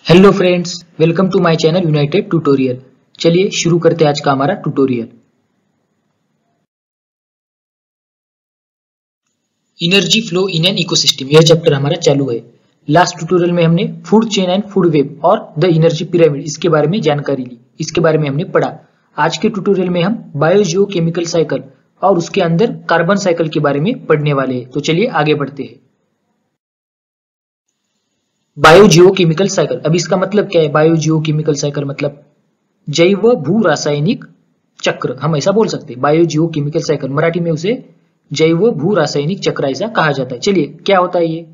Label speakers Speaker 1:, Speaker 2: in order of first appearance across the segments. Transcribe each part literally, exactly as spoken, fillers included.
Speaker 1: Hello friends, welcome to my channel united tutorial. चलिए शुरू करते हैं आज का हमारा tutorial. Energy flow in an ecosystem, यह चैप्टर हमारा चालू है। लास्ट ट्यूटोरियल में हमने food chain and food web और द एनर्जी पिरामिड इसके बारे में जानकारी ली, इसके बारे में हमने पढ़ा। आज के ट्यूटोरियल में हम बायोजियो केमिकल साइकिल और उसके अंदर कार्बन साइकिल के बारे में पढ़ने वाले हैं। तो चलिए आगे बढ़ते हैं। बायोजियो केमिकल साइकिल, अब इसका मतलब क्या है? बायोजियो केमिकल साइकिल मतलब जैव भू रासायनिक चक्र, हम ऐसा बोल सकते हैं। बायोजियो केमिकल साइकिल मराठी में उसे जैव भू रासायनिक चक्र ऐसा कहा जाता है। चलिए क्या होता है ये?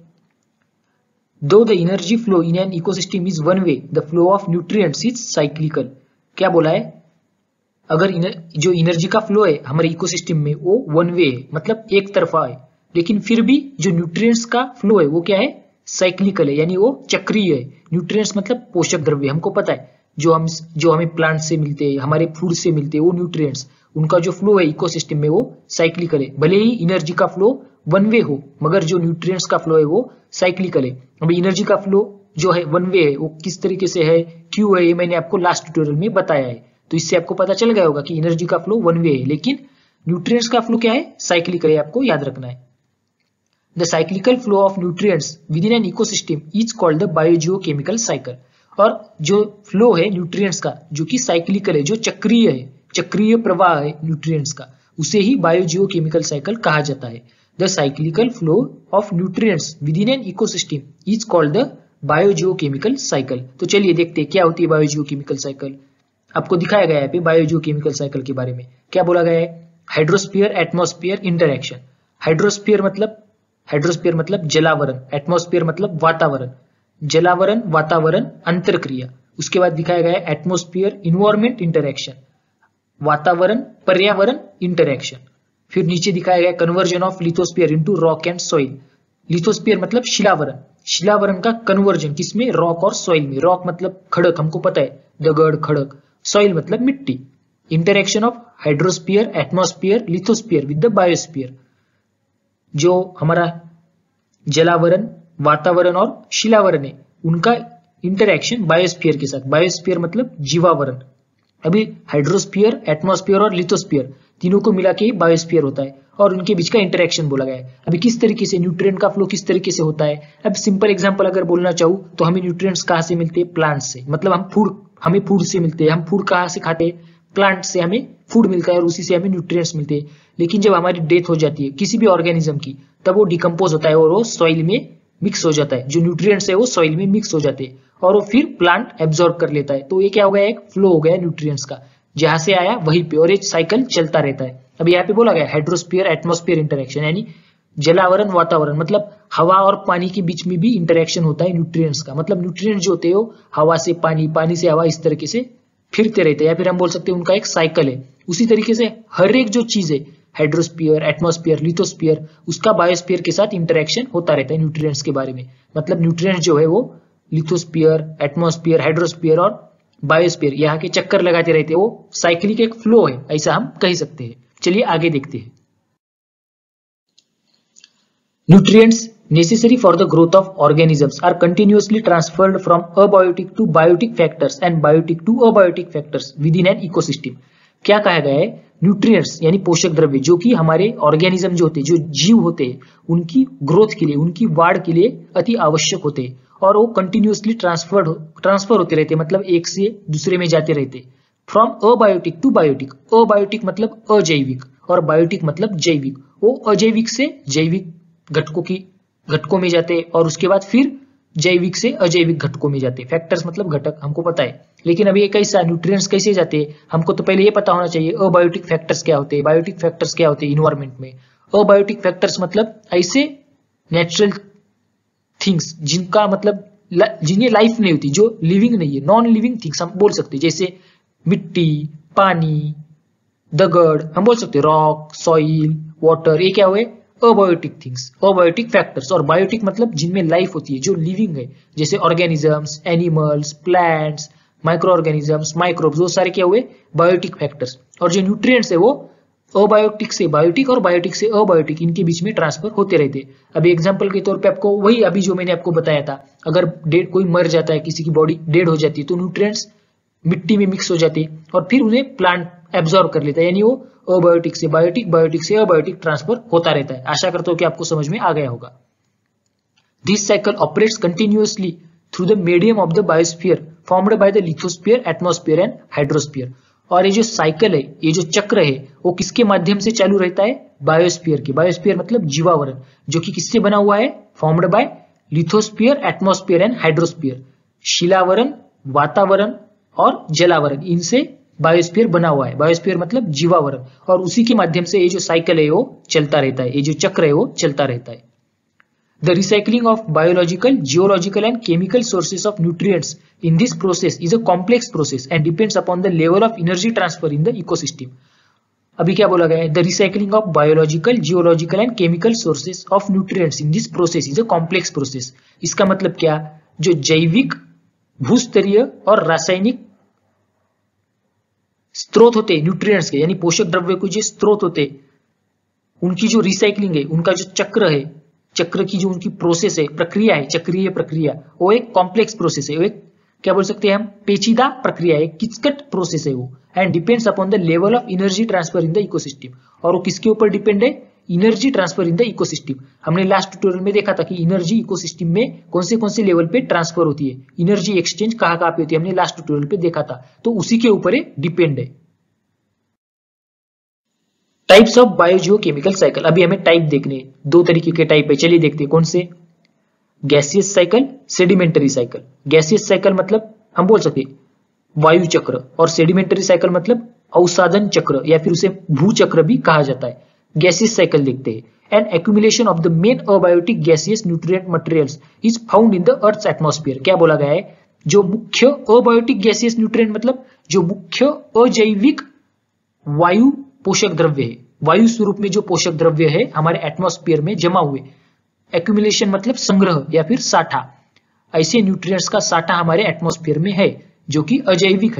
Speaker 1: दो the energy flow in an ecosystem is one way, the flow of nutrients is cyclical. क्या बोला है? अगर जो एनर्जी का फ्लो है हमारे इकोसिस्टम में वो वन वे है, मतलब एक तरफा है, लेकिन फिर भी जो न्यूट्रिएंट्स का फ्लो है वो क्या है? साइक्लिकल है, यानी वो चक्रीय है। न्यूट्रिएंट्स मतलब पोषक द्रव्य, हमको पता है जो हम जो हमें प्लांट से मिलते हैं, हमारे फूड से मिलते हैं, वो न्यूट्रिएंट्स, उनका जो फ्लो है इकोसिस्टम में वो साइक्लिकल है। भले ही एनर्जी का फ्लो वन वे हो, मगर जो न्यूट्रिएंट्स का फ्लो है वो साइक्लिकल है। अभी एनर्जी का फ्लो जो है वन वे है, वो किस तरीके से है, क्यों है, ये मैंने आपको लास्ट ट्यूटोरियल में बताया है। तो इससे आपको पता चल गया होगा कि एनर्जी का फ्लो वन वे है, लेकिन न्यूट्रिएंट्स का फ्लो क्या है? साइक्लिकल है, आपको याद रखना है। The cyclical flow of nutrients within an ecosystem is called the biogeochemical cycle। और जो फ्लो है न्यूट्रिएंट्स का जो कि साइक्लिकल है, जो चक्रीय है, चक्रीय प्रवाह है न्यूट्रिएंट्स का, उसे ही बायोजियोकेमिकल साइकिल कहा जाता है। The cyclical flow of nutrients within an ecosystem is called the biogeochemical cycle. तो चलिए देखते हैं क्या होती है बायोजियोकेमिकल साइकिल। आपको दिखाया गया है बायोजियोकेमिकल साइकिल के बारे में। क्या बोला गया है? Hydrosphere atmosphere interaction. हाइड्रोस्फीयर मतलब हाइड्रोस्फीयर मतलब जलावरण, एटमॉस्फेयर मतलब वातावरण, जलावरण वातावरण अंतरक्रिया। उसके बाद दिखाया गया है एटमॉस्फेयर इन्वायरमेंट इंटरैक्शन, वातावरण पर्यावरण इंटरैक्शन। फिर नीचे दिखाया गया conversion of lithosphere into rock and soil. Lithosphere मतलब शिलावरण, शिलावरण का कन्वर्जन किसमें? रॉक और सॉइल में। रॉक मतलब खड़क, हमको पता है, दगड़ खड़क। सॉइल मतलब मिट्टी। Interaction of hydrosphere atmosphere lithosphere with the biosphere. जो हमारा जलावरण वातावरण और शिलावरण है उनका इंटरैक्शन बायोस्फीयर के साथ। बायोस्फीयर मतलब जीवावरण। अभी हाइड्रोस्फीयर एटमॉस्फेयर और लिथोस्फीयर तीनों को मिला के ही बायोस्फीयर होता है, और उनके बीच का इंटरैक्शन बोला गया है। अभी किस तरीके से न्यूट्रिएंट का फ्लो किस तरीके से होता है? अब सिंपल एग्जांपल अगर बोलना चाहूँ तो हमें न्यूट्रिएंट्स कहाँ से मिलते हैं? प्लांट से। मतलब हम फूड हमें फूड से मिलते हैं। हम फूड कहाँ से खाते हैं? प्लांट से हमें फूड मिलता है और उसी से हमें न्यूट्रिएंट्स मिलते हैं। लेकिन जब हमारी डेथ हो जाती है किसी भी ऑर्गेनिज्म की, तब वो डिकम्पोज होता है और वो सॉइल में मिक्स हो जाता है। जो न्यूट्रिएंट्स है वो सॉइल में मिक्स हो जाते हैं और वो फिर प्लांट एब्जॉर्ब कर लेता है। तो ये क्या हो गया? एक फ्लो हो गया न्यूट्रिएंट्स का, जहां से आया वहीं पे, और एक साइकिल चलता रहता है। अब यहाँ पे बोला गया हाइड्रोस्फीयर एटमॉस्फेयर इंटरैक्शन, यानी जलावरण वातावरण मतलब हवा और पानी के बीच में भी इंटरैक्शन होता है न्यूट्रिएंट्स का। मतलब न्यूट्रिएंट्स जो होते हो हवा से पानी, पानी से हवा, इस तरीके से फिरते रहते हैं, या फिर हम बोल सकते हैं उनका एक साइकिल है। उसी तरीके से हर एक जो चीज है, हाइड्रोस्फीयर एटमॉस्फेयर लिथोस्फीयर, उसका बायोस्फीयर के साथ इंटरैक्शन होता रहता है न्यूट्रिएंट्स के बारे में। मतलब न्यूट्रिएंट्स जो है वो लिथोस्फीयर एटमॉस्फेयर हाइड्रोस्फीयर और बायोस्फीयर यहाँ के चक्कर लगाते रहते हैं। वो साइक्लिक एक फ्लो है, ऐसा हम कह सकते हैं। चलिए आगे देखते हैं। Nutrients necessary for the growth of organisms are continuously transferred from abiotic to biotic factors and biotic to abiotic factors within an ecosystem। क्या कहा गया है? न्यूट्रिएंट्स यानी पोषक द्रव्य जो कि हमारे ऑर्गेनिज्म जो होते हैं, जो जीव होते हैं, उनकी ग्रोथ के लिए, उनकी वाढ़ के लिए अति आवश्यक होते हैं, और वो कंटिन्यूसली ट्रांसफर ट्रांसफर होते रहते हैं, मतलब एक से दूसरे में जाते रहते हैं। From abiotic to biotic. Abiotic मतलब अजैविक और बायोटिक मतलब जैविक। वो अजैविक से जैविक घटकों की घटकों में जाते, और उसके बाद फिर जैविक से अजैविक घटकों में जाते। फैक्टर्स मतलब घटक, हमको पता है, लेकिन अभी ये कैसा न्यूट्रिएंट्स कैसे जाते हैं हमको तो पहले ये पता होना चाहिए। अबायोटिक फैक्टर्स क्या होते हैं, बायोटिक फैक्टर्स क्या होते हैं इन्वायरमेंट में। अबायोटिक फैक्टर्स मतलब ऐसे नेचुरल थिंग्स जिनका मतलब जिन्हें लाइफ नहीं होती, जो लिविंग नहीं है, नॉन लिविंग थिंग्स हम बोल सकते हैं, जैसे मिट्टी, पानी, दगड़, हम बोल सकते हैं रॉक, सॉइल, वाटर, ये क्या हुए? Abiotic things, abiotic factors. और बायोटिक मतलब जिनमें लाइफ होती है, जो लिविंग है, जैसे organisms, animals, plants, micro organisms, microbes, वो सारे क्या हुए? Biotic factors. और जो न्यूट्रिएंट्स है वो अबायोटिक से बायोटिक और बायोटिक से अबायोटिक इनके बीच में ट्रांसफर होते रहते हैं। अभी एग्जांपल के तौर पे आपको वही अभी जो मैंने आपको बताया था, अगर डेड कोई मर जाता है, किसी की बॉडी डेड हो जाती है, तो न्यूट्रिएंट्स मिट्टी में मिक्स हो जाते हैं और फिर उन्हें प्लांट एब्जॉर्ब कर लेता है, यानी वो अबायोटिक से बायोटिक, बायोटिक से अबायोटिक ट्रांसफर होता रहता है। आशा करता हूं कि आपको समझ में आ गया होगा। This cycle operates continuously through the medium of the biosphere formed by the lithosphere, atmosphere and hydrosphere. और ये जो साइकिल है, ये जो चक्र है, वो किसके माध्यम से चालू रहता है? बायोस्फीयर के। बायोस्फीयर मतलब जीवावरण, जो कि किससे बना हुआ है? Formed by lithosphere, atmosphere and hydrosphere. शिलावरण, वातावरण और जलावरण, इनसे बायोस्फीयर बना हुआ है। बायोस्फीयर मतलब जीवावरण, और उसी के माध्यम से ये जो साइकिल है वो चलता रहता है, ये जो चक्र है वो चलता रहता है। The recycling of biological, geological and chemical sources of nutrients in this process is a complex process and depends upon the level of energy transfer in the ecosystem. अभी क्या बोला गया है? The recycling of biological, geological and chemical sources of nutrients in this process is a complex process. इसका मतलब क्या? जो जैविक, भूस्तरीय और रासायनिक स्रोत होते हैं न्यूट्रिएंट्स के, यानी पोषक द्रव्य के जो स्रोत होते, उनकी जो रिसाइकलिंग है, उनका जो चक्र है, चक्र की जो उनकी प्रोसेस है, प्रक्रिया है, चक्रीय प्रक्रिया, वो एक कॉम्प्लेक्स प्रोसेस है, वो एक क्या बोल सकते हैं हम? पेचीदा प्रक्रिया है, किचकट प्रोसेस है वो। And depends upon the level of energy transfer in the ecosystem. और वो किसके ऊपर डिपेंड है? Energy transfer in the ecosystem. हमने लास्ट ट्यूटोरियल में देखा था कि एनर्जी इकोसिस्टम में कौन से कौन से लेवल पे ट्रांसफर होती है, एनर्जी एक्सचेंज कहाँ कहाँ पे होती है, हमने लास्ट ट्यूटोरियल पे देखा था। तो उसी के ऊपर डिपेंड है। Types of biogeochemical cycle. अभी हमें टाइप देखने, दो तरीके के टाइप है, चलिए देखते हैं कौन से। Gaseous cycle, sedimentary cycle. Gaseous cycle मतलब हम बोल सकते वायु चक्र, और सेडिमेंटरी साइकिल मतलब अवसादन चक्र, या फिर उसे भू चक्र भी कहा जाता है। गैसियस साइकिल देखते हैं। An accumulation of the main abiotic gaseous nutrient materials is found in the earth's atmosphere. क्या बोला गया है? जो मुख्य अबायोटिक गैसियस न्यूट्रिएंट मतलब जो मुख्य अजैविक वायु पोषक द्रव्य है, वायु स्वरूप में जो पोषक द्रव्य है हमारे एटमॉस्फेयर में जमा हुए। एक्यूमुलेशन मतलब संग्रह या फिर साठा। ऐसे न्यूट्रिएंट्स का साठा हमारे एटमॉस्फेयर में है जो कि अजैविक है।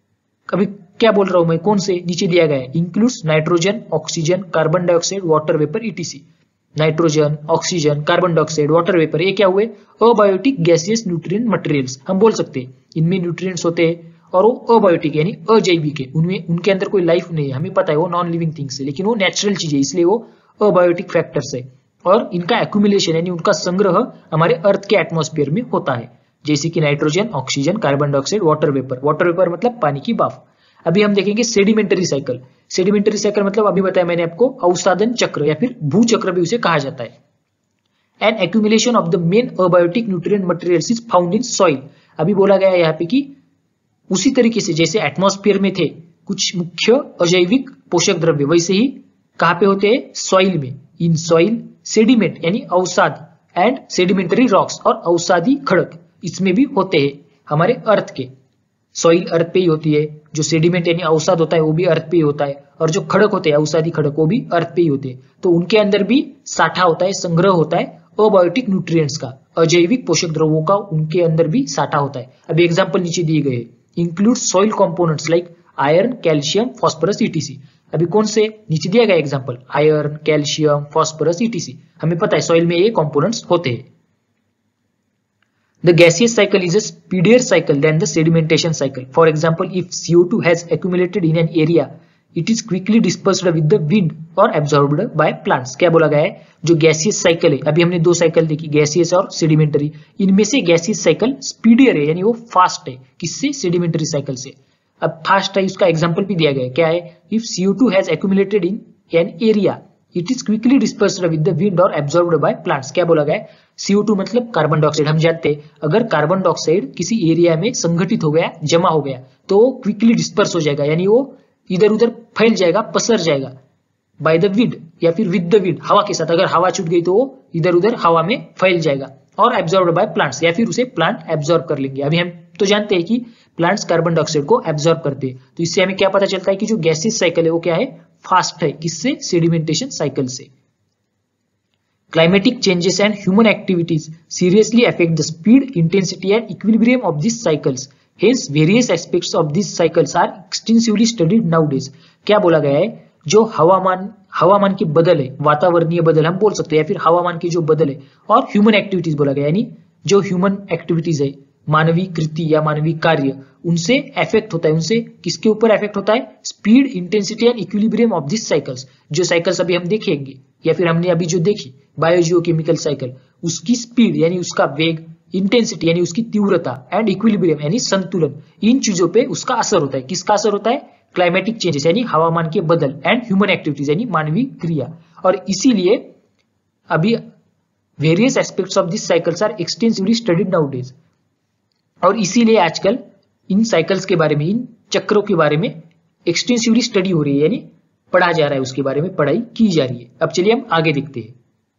Speaker 1: कभी क्या बोल रहा हूं मैं, कौन से? नीचे दिया गया है, includes nitrogen, oxygen, carbon dioxide, water vapour, ETC. Nitrogen, oxygen, carbon dioxide, water vapour, ये क्या हुए? अबायोटिक गैसियस न्यूट्रिएंट मटेरियल्स हम बोल सकते हैं। इनमें न्यूट्रिएंट्स होते हैं और वो अबायोटिक यानी अजैविक है, उनमें उनके अंदर कोई लाइफ नहीं है, हमें पता है वो नॉन लिविंग थिंग्स है, लेकिन वो नेचुरल चीज है, इसलिए वो अबायोटिक फैक्टर्स है। और इनका एक्यूमुलेशन यानी उनका संग्रह हमारे अर्थ के एटमॉस्फेयर में होता है, जैसे कि nitrogen, oxygen, carbon dioxide, water vapour. Water vapour मतलब पानी की भाप। अभी हम देखेंगे सेडिमेंटरी साइकिल। सेडिमेंटरी साइकिल मतलब अभी बताया मैंने आपको, अवसादन चक्र या फिर भू चक्र भी उसे कहा जाता है। An accumulation of the main abiotic nutrient materials is found in soil. अभी बोला गया है यहाँ पे कि उसी तरीके से जैसे एटमॉस्फेयर में थे कुछ मुख्य अजैविक पोषक द्रव्य, वैसे ही कहां पे होते हैं? सॉइल में। इन सॉइल सेडिमेंट यानी अवसाद एंड सेडिमेंटरी रॉक्स, और अवसादी खड़क इसमें भी होते हैं हमारे अर्थ के। सॉइल अर्थ पे ही होती है, जो सेडिमेंट यानी अवसाद होता है वो भी अर्थ पे ही होता है, और जो खड़क होते हैं अवसादी खड़क वो भी अर्थ पे ही होते हैं। तो उनके अंदर भी साठा होता है, संग्रह होता है अबायोटिक न्यूट्रिएंट्स का, अजैविक पोषक द्रव्यों का उनके अंदर भी साठा होता है। अभी एग्जाम्पल नीचे दिए गए, include soil components like iron, calcium, phosphorus, ETC. अभी कौन से? नीचे दिया गया example, iron, calcium, phosphorus, ETC. हमें पता है सॉइल में ये कंपोनेंट्स होते हैं। The gaseous cycle is a speedier cycle than the sedimentation cycle. For example, if C O two has accumulated in an area, it is quickly dispersed with the wind or absorbed by plants. क्या बोला गया है? जो gaseous cycle है, अभी हमने दो cycle देखी, गैसियस और सेडिमेंटरी। इनमें से गैसियस साइकिल स्पीडियर है, यानी वो फास्ट है। किससे? सेडिमेंटरी साइकिल से। अब फास्ट है, उसका एग्जाम्पल भी दिया गया है। क्या है? If C O two has accumulated in an area, it is quickly dispersed with the wind or absorbed by plants. क्या बोला गया है? C O two मतलब कार्बन डाइऑक्साइड। हम जानते हैं अगर कार्बन डाइऑक्साइड किसी एरिया में संगठित हो गया, जमा हो गया, तो वो क्विकली डिस्पर्स हो जाएगा, यानी वो इधर उधर फैल जाएगा, पसर जाएगा बाय द विंड या फिर विद द विंड, हवा के साथ। अगर हवा छूट गई तो वो इधर उधर हवा में फैल जाएगा। और एब्जॉर्ब बाय प्लांट्स, या फिर उसे प्लांट एब्जॉर्ब कर लेंगे। अभी हम तो जानते हैं कि प्लांट्स कार्बन डाइऑक्साइड को एब्जॉर्ब करते हैं, तो इससे हमें क्या पता चलता है कि जो गैसियस साइकिल है वो क्या है? फास्ट है। किससे? सेडिमेंटेशन साइकिल से। Climatic changes and human activities seriously affect the speed, intensity and equilibrium of these cycles. Hence, various aspects of these cycles are extensively studied nowadays. क्या बोला गया है? जो हवामान हवामान के बदल है, वातावरणीय बदल हम बोल सकते हैं, या फिर हवामान के जो बदल है, और ह्यूमन एक्टिविटीज बोला गया, यानी जो ह्यूमन एक्टिविटीज है, मानवीय कृति या मानवीय कार्य, उनसे इफेक्ट होता है। उनसे किसके ऊपर इफेक्ट होता है? Speed, intensity and equilibrium of this cycles. जो साइकिल्स अभी हम देखेंगे या फिर हमने अभी जो देखी बायोजियोकेमिकल साइकिल, उसकी स्पीड यानी उसका वेग, इंटेंसिटी यानी उसकी तीव्रता, एंड इक्विलिब्रियम यानी संतुलन, इन चीजों पे उसका असर होता है। किसका असर होता है? क्लाइमेटिक चेंजेस यानी हवामान के बदल, एंड ह्यूमन एक्टिविटीज यानी मानवीय क्रिया। और इसीलिए अभी various aspects of this cycles are extensively studied nowadays. और इसीलिए आजकल इन साइकिल्स के बारे में, इन चक्रों के बारे में एक्सटेंसिवली स्टडी हो रही है, यानी पढ़ा जा रहा है, उसके बारे में पढ़ाई की जा रही है। अब चलिए हम आगे देखते हैं।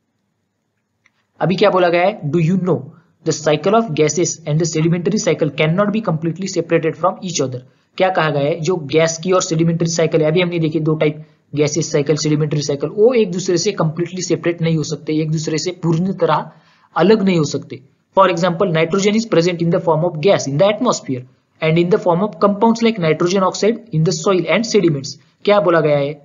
Speaker 1: अभी क्या बोला गया है? Do you know the cycle of gases and the sedimentary cycle can not be completely separated from each other. क्या कहा गया है? जो गैस की और सेडिमेंटरी साइकिल है, अभी हमने देखी दो type, gases cycle, sedimentary cycle, वो एक दूसरे से कंप्लीटली सेपरेट नहीं हो सकते, एक दूसरे से पूर्ण तरह अलग नहीं हो सकते। For example, nitrogen is present in the form of gas in the atmosphere and in the form of compounds like nitrogen oxide in the soil and sediments. क्या बोला गया है?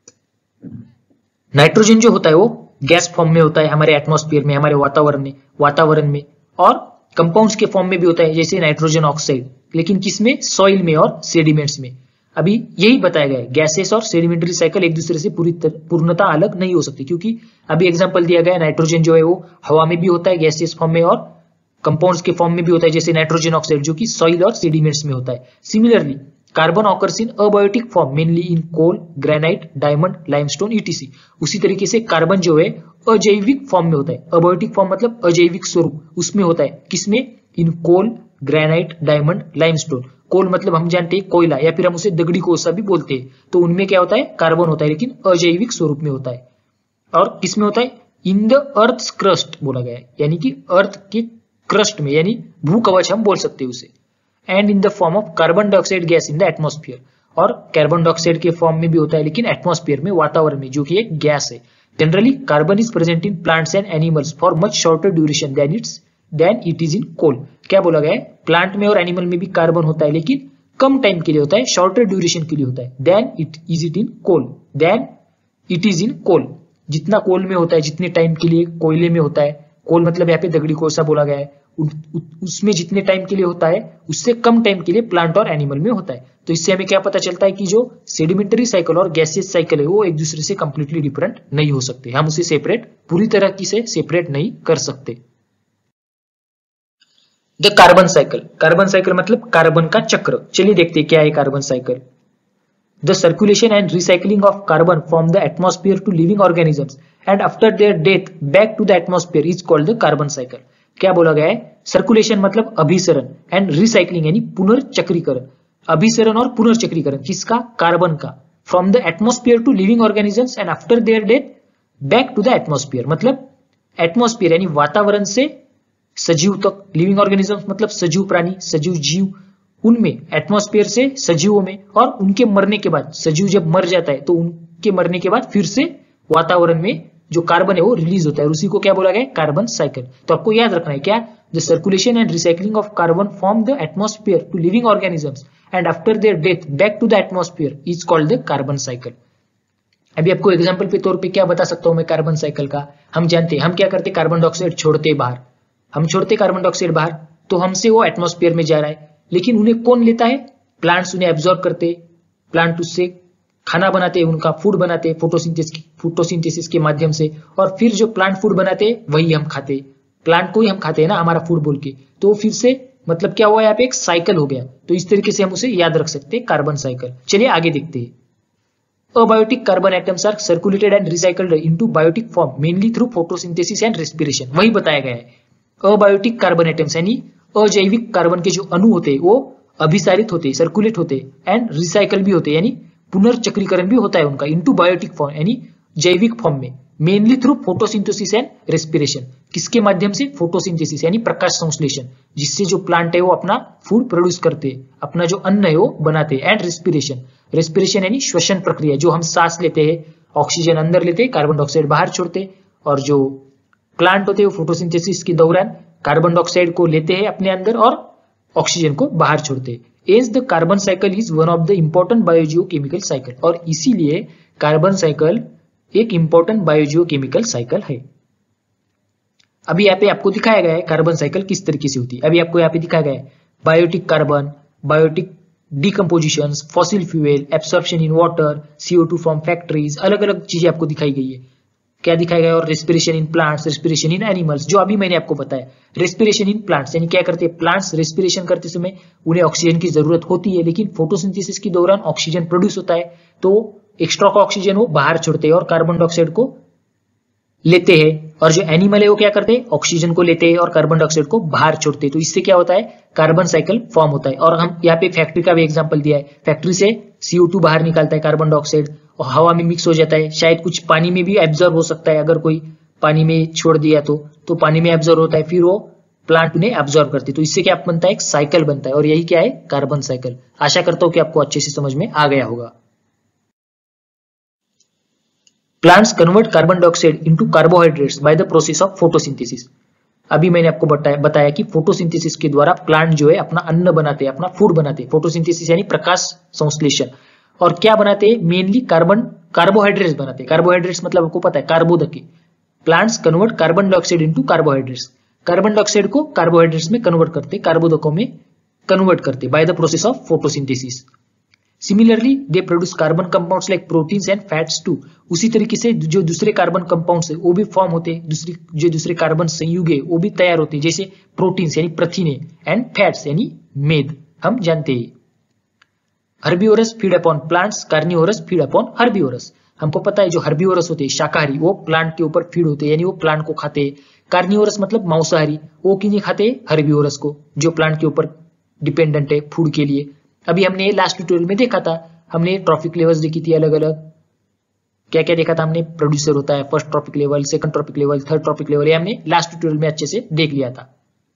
Speaker 1: नाइट्रोजन जो होता है वो गैस फॉर्म में होता है हमारे एटमॉस्फेयर में, हमारे वातावरण में वातावरण में और कंपाउंड्स के फॉर्म में भी होता है, जैसे नाइट्रोजन ऑक्साइड, लेकिन किसमें? सॉइल में और सेडिमेंट्स में। अभी यही बताया गया है, गैसेस और सेडिमेंटरी साइकिल एक दूसरे से पूरी पूर्णता अलग नहीं हो सकती, क्योंकि अभी एग्जांपल दिया गया है, नाइट्रोजन जो है वो हवा में भी होता है गैसेस फॉर्म में, और कंपाउंड्स के फॉर्म में भी होता है, जैसे नाइट्रोजन ऑक्साइड जो कि सॉइल और सेडिमेंट्स में होता है। Similarly carbon occurs in abiotic form mainly in coal, granite, diamond, limestone, ETC. उसी तरीके से कार्बन जो है अजैविक फॉर्म में होता है। अबायोटिक फॉर्म मतलब अजैविक स्वरूप, उसमें होता है किसमें? In coal, granite, diamond, limestone. Coal मतलब हम जानते हैं कोयला, या फिर हम उसे दगड़ी कोसा भी बोलते हैं, तो उनमें क्या होता है? कार्बन होता है, लेकिन अजैविक स्वरूप में होता है। और किसमें होता है? इन द अर्थ क्रस्ट बोला गया है, यानी कि अर्थ के क्रस्ट में, यानी भूकवच हम बोल सकते हैं उसे। And in the form of carbon dioxide gas in the atmosphere, और कार्बन डाइऑक्साइड के फॉर्म में भी होता है, लेकिन एटमॉस्फेयर में, वातावरण में, जो कि एक गैस है। Generally carbon is present in plants and animals for much shorter duration than its than it is in coal. क्या बोला गया है? प्लांट में और एनिमल में भी कार्बन होता है, लेकिन कम टाइम के लिए होता है, शॉर्टर ड्यूरेशन के लिए होता है। Then it is it in coal, then it is in coal. जितना कोल में होता है, जितने टाइम के लिए कोयले में होता है, कोल मतलब यहाँ पे दगड़ी कोसा बोला गया है, उसमें जितने टाइम के लिए होता है उससे कम टाइम के लिए प्लांट और एनिमल में होता है। तो इससे हमें क्या पता चलता है कि जो सेडिमेंटरी साइकिल और गैसियस साइकिल है वो एक दूसरे से कंप्लीटली डिफरेंट नहीं हो सकते, हम उसे सेपरेट, पूरी तरह की से सेपरेट नहीं कर सकते। The carbon cycle, carbon cycle मतलब कार्बन का चक्र। चलिए देखते हैं क्या है carbon cycle. The circulation and recycling of carbon from the atmosphere to living organisms and after their death back to the atmosphere is called the carbon cycle. क्या बोला गया है? सर्कुलेशन मतलब अभिसरण, एंड रिसाइकलिंग यानी पुनर्चक्रीकरण। अभिसरण और पुनर्चक्रीकरण किसका? कार्बन का। From the atmosphere to living organisms and after their death back to the atmosphere, मतलब एटमॉस्फेयर यानी वातावरण से सजीव तक। लिविंग ऑर्गेनिजम्स मतलब सजीव प्राणी, सजीव जीव, उनमें, एटमॉस्फेयर से सजीवों में, और उनके मरने के बाद, सजीव जब मर जाता है तो उनके मरने के बाद फिर से वातावरण में जो कार्बन है वो रिलीज होता है, और उसी को क्या बोला गया? Carbon cycle. तो आपको याद रखना है क्या? The circulation and recycling of carbon from the atmosphere to living organisms and after their death back to the atmosphere is called the carbon cycle. अभी आपको एग्जांपल के तौर पे क्या बता सकता हूं मैं कार्बन साइकिल का? हम जानते हैं, हम क्या करते? कार्बन डाइऑक्साइड छोड़ते बाहर, हम छोड़ते कार्बन डाइऑक्साइड बाहर, तो हमसे वो एटमॉस्फेयर में जा रहा है, लेकिन उन्हें कौन लेता है? प्लांट्स उन्हें एब्जॉर्ब करते, प्लांट उससे खाना बनाते हैं, उनका फूड बनाते हैं फोटोसिंथेसिस फोटोसिंथेसिस के माध्यम से, और फिर जो प्लांट फूड बनाते हैं वही हम खाते हैं, प्लांट को ही हम खाते हैं ना हमारा फूड बोल के। तो फिर से मतलब क्या हुआ? यहाँ पे एक साइकिल हो गया। तो इस तरीके से हम उसे याद रख सकते हैं, कार्बन साइकिल। चलिए आगे देखते हैं। Abiotic carbon atoms are circulated and recycled into biotic form mainly through photosynthesis and respiration. वही बताया गया है। अबायोटिक कार्बन एटम्स यानी अजैविक कार्बन के जो अणु होते हैं वो अभिसारित होते, सर्कुलेट होते, एंड रिसाइकल भी होते, यानी पुनर्चक्रीकरण भी होता है उनका, इनटू बायोटिक फॉर्म यानी जैविक फॉर्म में, mainly through photosynthesis and respiration. किसके माध्यम से? फोटोसिंथेसिस यानी प्रकाश संश्लेषण, जिससे जो प्लांट है वो अपना फूड प्रोड्यूस करते हैं, अपना जो अन्न है वो बनाते हैं। एंड रेस्पिरेशन, रेस्पिरेशन यानी श्वसन प्रक्रिया, जो हम सांस लेते हैं, ऑक्सीजन अंदर लेते हैं, कार्बन डाइऑक्साइड बाहर छोड़ते, और जो प्लांट होते हैं फोटोसिंथेसिस के दौरान कार्बन डाइऑक्साइड को लेते हैं अपने अंदर और ऑक्सीजन को बाहर छोड़ते हैं। As the carbon cycle is one of the important biogeochemical cycle, और इसीलिए कार्बन साइकिल एक इंपॉर्टेंट बायोजियोकेमिकल साइकिल है। अभी यहाँ पे आपको दिखाया गया है कार्बन साइकिल किस तरीके से होती है। अभी आपको यहाँ पे दिखाया गया है biotic carbon, biotic decomposition, fossil fuel, absorption in water, C O two from factories, अलग अलग चीजें आपको दिखाई गई है। क्या दिखाया गया है? और respiration in plants, respiration in animals, जो अभी मैंने आपको बताया। रेस्पिरेशन इन प्लांट्स यानी क्या करते हैं? प्लांट्स रेस्पिरेशन करते समय उन्हें ऑक्सीजन की जरूरत होती है, लेकिन फोटोसिंथेसिस के दौरान ऑक्सीजन प्रोड्यूस होता है, तो एक्स्ट्रा का ऑक्सीजन वो बाहर छोड़ते हैं और कार्बन डाइऑक्साइड को लेते हैं। और जो एनिमल है वो क्या करते हैं? ऑक्सीजन को लेते हैं और कार्बन डाइऑक्साइड को बाहर छोड़ते हैं। तो इससे क्या होता है? कार्बन साइकिल फॉर्म होता है। और हम यहाँ पे फैक्ट्री का भी एग्जांपल दिया है। फैक्ट्री से सीओ टू बाहर निकालता है कार्बन डाइऑक्साइड और हवा में मिक्स हो जाता है, शायद कुछ पानी में भी एब्जॉर्ब हो सकता है, अगर कोई पानी में छोड़ दिया तो तो पानी में एब्जॉर्ब होता है, फिर वो प्लांट उन्हें एब्जॉर्ब करती है। तो इससे क्या बनता है? एक साइकिल बनता है, और यही क्या है? Carbon cycle. आशा करता हूं कि आपको अच्छे से समझ में आ गया होगा। Plants convert carbon dioxide into carbohydrates by the process of photosynthesis. अभी मैंने आपको बताया बताया कि फोटोसिंथेसिस के द्वारा प्लांट जो है अपना अन्न बनाते हैं, अपना फूड बनाते हैं। फोटोसिंथेसिस यानी प्रकाश संश्लेषण। और क्या बनाते हैं? मेनली कार्बन कार्बोहाइड्रेट्स बनाते हैं। कार्बोहाइड्रेट्स मतलब आपको पता है कार्बोदके। Plants convert carbon dioxide into carbohydrates. Carbon dioxide को कार्बोहाइड्रेट्स में कन्वर्ट करते, कार्बोदकों में कन्वर्ट करते by the process of photosynthesis. Similarly they produce carbon compounds like proteins and fats too. उसी तरीके से जो दूसरे कार्बन कंपाउंड्स है वो भी फॉर्म होते हैं, दूसरी जो दूसरे कार्बन संयुग है वो भी तैयार होते हैं, जैसे प्रोटीन्स यानी प्रथिने एंड फैट्स यानी मेद, हम जानते हैं। Herbivores feed upon plants, carnivores feed upon herbivores. हमको पता है जो हर्बिवोरस होते हैं शाकाहारी, वो प्लांट के ऊपर फीड होते हैं, यानी वो प्लांट को खाते हैं। कार्निवोरस मतलब मांसाहारी, वो किन्हें खाते हैं? हर्बिवोरस को, जो प्लांट के ऊपर डिपेंडेंट है फूड के लिए। अभी हमने लास्ट ट्यूटोरियल में देखा था, हमने ट्रॉफिक लेवल्स देखी थी अलग अलग। क्या क्या देखा था हमने? प्रोड्यूसर होता है, first trophic level, second trophic level, third trophic level, ये हमने लास्ट ट्यूटोरियल में अच्छे से देख लिया था।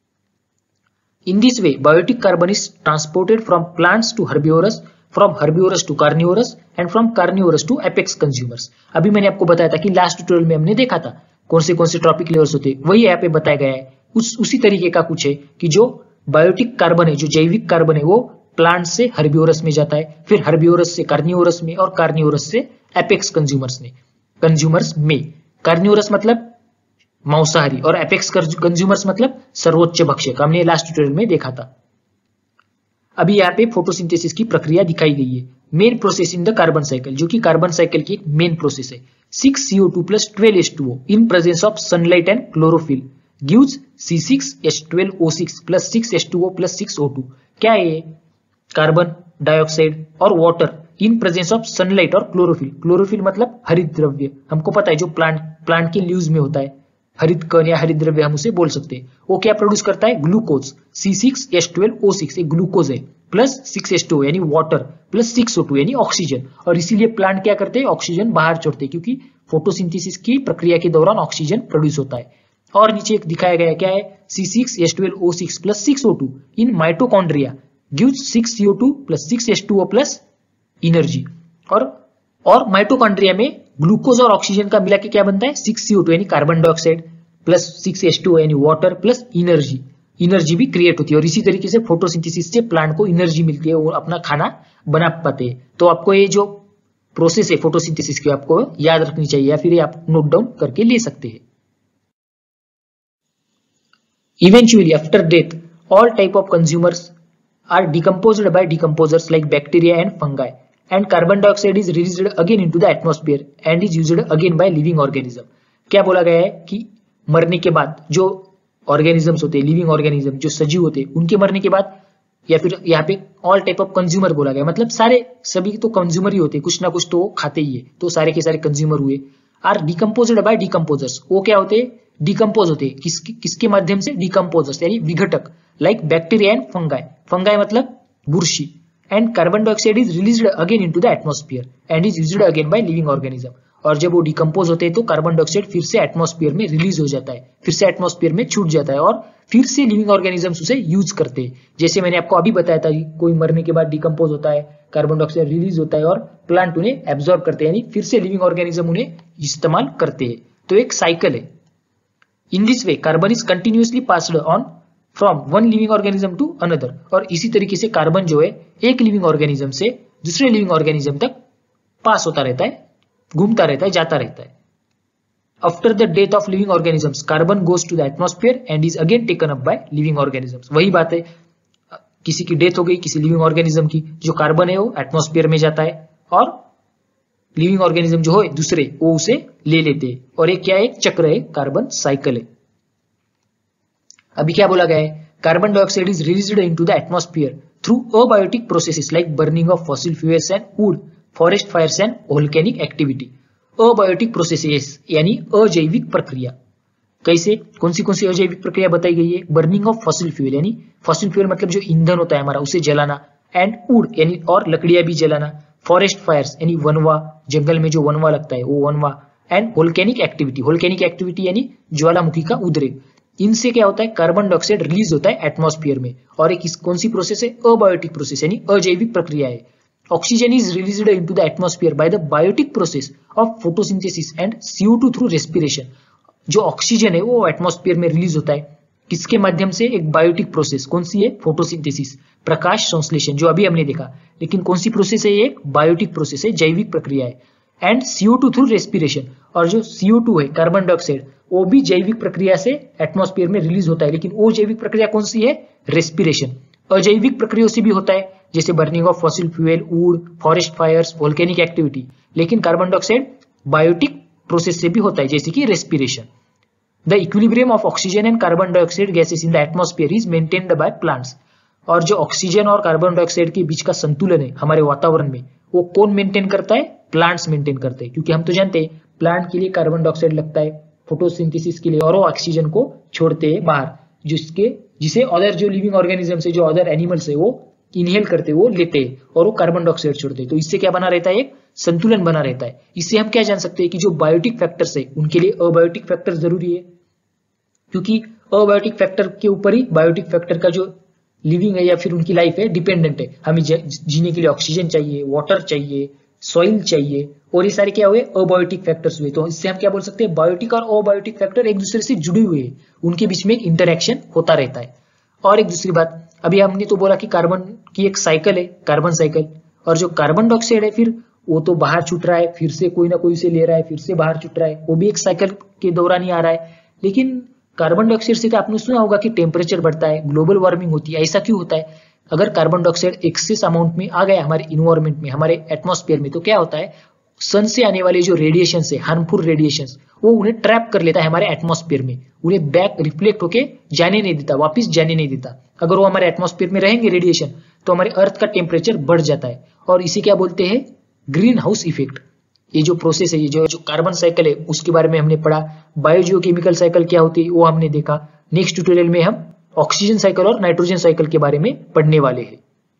Speaker 1: In this way biotic carbon is transported from plants to herbivores, from herbivores to carnivores and from carnivores to apex consumers. अभी मैंने आपको बताया था कि लास्ट ट्यूटोरियल में हमने देखा था कौन से कौन से ट्रॉपिक लेवल्स होते हैं, वही यहाँ पे बताया गया है। उस उसी तरीके का कुछ है कि जो बायोटिक कार्बन है, जो जैविक कार्बन है, वो प्लांट से हर्बिवोरस में जाता है, फिर हर्बिवोरस से कार्निवोरस में और कार्निवोरस से एपेक्स कंज्यूमर्स में कंज्यूमर्स में कार्निवोरस मतलब मांसाहारी और एपेक्स कंज्यूमर्स मतलब सर्वोच्च भक्षक, हमने लास्ट ट्यूटोरियल में देखा था। अभी यहाँ पे फोटोसिंथेसिस की प्रक्रिया दिखाई गई है। Main process in the carbon cycle, जो कि कार्बन साइकिल की एक मेन प्रोसेस है। Six C O two plus twelve H two O in presence of sunlight and chlorophyll gives C six H twelve O six plus six H two O plus six O two. क्या है? Carbon dioxide और water in presence of sunlight और chlorophyll. Chlorophyll मतलब हरित द्रव्य, हमको पता है जो प्लांट प्लांट के लीव्स में होता है, हरित कण या हरित द्रव्य हम उसे बोल सकते हैं। वो क्या प्रोड्यूस करता है? Glucose. C six H twelve O six एक ग्लूकोज है, plus six H two O यानी water, plus six O two यानी ऑक्सीजन। और इसीलिए प्लांट क्या करते हैं? ऑक्सीजन बाहर छोड़ते हैं, क्योंकि फोटोसिंथेसिस की प्रक्रिया के दौरान ऑक्सीजन प्रोड्यूस होता है। और नीचे एक दिखाया गया क्या है? C six H twelve O six plus six O two in mitochondria gives six C O two plus six H two O plus energy. और और माइटोकॉन्ड्रिया में ग्लूकोज और ऑक्सीजन का मिला के क्या बनता है? सिक्स सी ओ टू यानी carbon dioxide plus six H two O यानी वाटर प्लस एनर्जी। एनर्जी भी क्रिएट होती है, और इसी तरीके से फोटोसिंथेसिस से प्लांट को एनर्जी मिलती है, वो अपना खाना बना पाते हैं। तो आपको ये जो प्रोसेस है फोटोसिंथेसिस की आपको याद रखनी चाहिए, या फिर आप नोट डाउन करके ले सकते हैं। Eventually after death all type of consumers are decomposed by decomposers like bacteria and fungi, and carbon dioxide is released again into the atmosphere and is used again by living organism। क्या बोला गया है कि मरने के बाद जो organisms होते हैं, लिविंग ऑर्गेनिज्म जो सजीव होते हैं, उनके मरने के बाद, या फिर यहाँ पे ऑल टाइप ऑफ कंज्यूमर बोला गया, मतलब सारे सभी तो कंज्यूमर ही होते हैं, कुछ ना कुछ तो वो खाते ही है, तो सारे के सारे कंज्यूमर हुए। आर डिकम्पोज्ड बाय डिकम्पोजर्स, वो क्या होते हैं? डिकम्पोज होते हैं। किस, किसके माध्यम से? डिकम्पोजर्स यानी विघटक, like bacteria and fungi. Fungi मतलब बुरशी। And carbon dioxide is released again into the atmosphere and is used again by living organism. और जब वो डिकम्पोज होते हैं तो कार्बन डाइऑक्साइड फिर से एटमॉस्फेयर में रिलीज हो जाता है, फिर से एटमॉस्फेयर में छूट जाता है, और फिर से लिविंग ऑर्गेनिजम्स उसे यूज करते हैं। जैसे मैंने आपको अभी बताया था, कोई मरने के बाद डिकम्पोज होता है, कार्बन डाइऑक्साइड रिलीज होता है और प्लांट उन्हें एब्जॉर्ब करते हैं, यानी फिर से लिविंग ऑर्गेनिज्म उन्हें इस्तेमाल करते हैं। तो एक साइकिल है। In this way carbon is continuously passed on from one living organism to another. और इसी तरीके से कार्बन जो है एक लिविंग ऑर्गेनिज्म से दूसरे लिविंग ऑर्गेनिज्म तक पास होता रहता है, घूमता रहता है, जाता रहता है। After the death of living organisms carbon goes to the atmosphere and is again taken up by living organisms. वही बात है, किसी की डेथ हो गई किसी लिविंग ऑर्गेनिज्म की, जो कार्बन है वो एटमॉस्फेयर में जाता है और लिविंग ऑर्गेनिज्म जो है दूसरे वो उसे ले लेते हैं, और एक क्या है, एक चक्र है, कार्बन साइकिल है। अभी क्या बोला गया है, carbon dioxide is released into the atmosphere through abiotic processes like burning of fossil fuels and wood, forest fires and volcanic activity. Abiotic processes यानी अजैविक प्रक्रिया। कैसे, कौन सी कौन सी अजैविक प्रक्रिया बताई गई है, बर्निंग ऑफ फॉसिल फ्यूल यानी फॉसिल फ्यूल मतलब जो ईंधन होता है हमारा उसे जलाना, एंड वुड यानी और लकड़ियां भी जलाना, फॉरेस्ट फायर्स यानी वनवा, जंगल में जो वनवा लगता है वो वनवा, and volcanic activity, volcanic activity यानी ज्वालामुखी का उद्रेक। इनसे क्या होता है, कार्बन डाइऑक्साइड रिलीज होता है एटमॉस्फेयर में। और एक कौन सी प्रोसेस है, अबायोटिक प्रोसेस यानी अजैविक प्रक्रिया है। Oxygen is released into the atmosphere by the biotic process of photosynthesis and C O two through respiration. जो ऑक्सीजन है वो एटमॉस्फेयर में रिलीज होता है किसके माध्यम से, एक बायोटिक प्रोसेस, कौन सी है, फोटोसिंथेसिस, प्रकाश संश्लेषण, जो अभी हमने देखा। लेकिन कौन सी प्रोसेस है, ये एक बायोटिक प्रोसेस है, जैविक प्रक्रिया है। And C O two through respiration, और जो सी ओ टू है कार्बन डाइऑक्साइड वो भी जैविक प्रक्रिया से एटमॉस्फेयर में रिलीज होता है, लेकिन वो जैविक प्रक्रिया कौन सी है, रेस्पिरेशन। अजैविक प्रक्रियाओं से भी होता है जैसे burning of fossil fuel, wood, forest fires, volcanic activity. लेकिन कार्बन डाइऑक्साइड बायोटिक प्रोसेस से भी होता है जैसे कि respiration. The equilibrium of oxygen and carbon dioxide gases in the atmosphere is maintained by plants. और जो ऑक्सीजन और कार्बन डाइऑक्साइड के बीच का संतुलन है हमारे वातावरण में वो कौन मेंटेन करता है, प्लांट्स मेंटेन करते हैं। क्योंकि हम तो जानते हैं प्लांट के लिए कार्बन डाइऑक्साइड लगता है फोटोसिंथेसिस के लिए, और वो ऑक्सीजन को छोड़ते हैं बाहर, जिसके जिसे अदर जो लिविंग ऑर्गेनिजम्स है, जो अदर एनिमल्स है वो इनहेल करते हैं, वो लेते हैं और वो कार्बन डाइऑक्साइड छोड़ते हैं। तो इससे क्या बना रहता है, एक संतुलन बना रहता है। इससे हम क्या जान सकते हैं कि जो बायोटिक फैक्टर्स है उनके लिए अबायोटिक फैक्टर जरूरी है, क्योंकि अबायोटिक फैक्टर के ऊपर ही बायोटिक फैक्टर का जो लिविंग है या फिर उनकी लाइफ है डिपेंडेंट है। हमें जीने के लिए ऑक्सीजन चाहिए, वाटर चाहिए, सॉइल चाहिए, और ये सारे क्या हुए, अबायोटिक फैक्टर्स हुए। तो इससे हम क्या बोल सकते हैं, बायोटिक और अबायोटिक फैक्टर एक दूसरे से जुड़े हुए हैं, उनके बीच में एक इंटरेक्शन होता रहता है। और एक दूसरी बात, अभी हमने तो बोला कि कार्बन की एक साइकिल है, कार्बन साइकिल, और जो कार्बन डाइऑक्साइड है फिर वो तो बाहर छूट रहा है, फिर से कोई ना कोई से ले रहा है, फिर से बाहर छूट रहा है, वो भी एक साइकिल के दौरान ही आ रहा है। लेकिन कार्बन डाइऑक्साइड से तो आपने सुना होगा कि टेम्परेचर बढ़ता है, ग्लोबल वार्मिंग होती है। ऐसा क्यों होता है, अगर कार्बन डाइऑक्साइड एक्सेस अमाउंट में आ गया हमारे इन्वायरमेंट में, हमारे एटमॉस्फेयर में, तो क्या होता है, सन से आने वाले जो रेडिएशन है, हार्मफुल रेडिएशन, वो उन्हें ट्रैप कर लेता है हमारे एटमॉस्फेयर में, उन्हें बैक रिफ्लेक्ट होके जाने नहीं देता, वापस जाने नहीं देता। अगर वो हमारे एटमॉस्फेयर में रहेंगे रेडिएशन, तो हमारे अर्थ का टेम्परेचर बढ़ जाता है, और इसे क्या बोलते हैं, ग्रीन हाउस इफेक्ट। ये जो प्रोसेस है, ये जो, जो कार्बन साइकिल है, उसके बारे में हमने पढ़ा। बायोजियोकेमिकल साइकिल क्या होती है वो हमने देखा। नेक्स्ट ट्यूटोरियल में हम ऑक्सीजन साइकिल और नाइट्रोजन साइकिल के बारे में पढ़ने वाले हैं।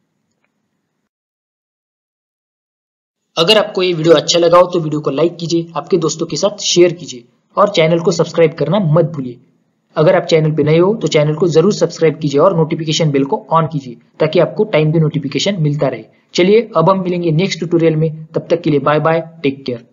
Speaker 1: अगर आपको ये वीडियो अच्छा लगा हो तो वीडियो को लाइक कीजिए, आपके दोस्तों के साथ शेयर कीजिए, और चैनल को सब्सक्राइब करना मत भूलिए। अगर आप चैनल पे नए हो तो चैनल को जरूर सब्सक्राइब कीजिए और नोटिफिकेशन बेल को ऑन कीजिए, ताकि आपको टाइम पे नोटिफिकेशन मिलता रहे। चलिए अब हम मिलेंगे नेक्स्ट ट्यूटोरियल में, तब तक के लिए बाय बाय, टेक केयर।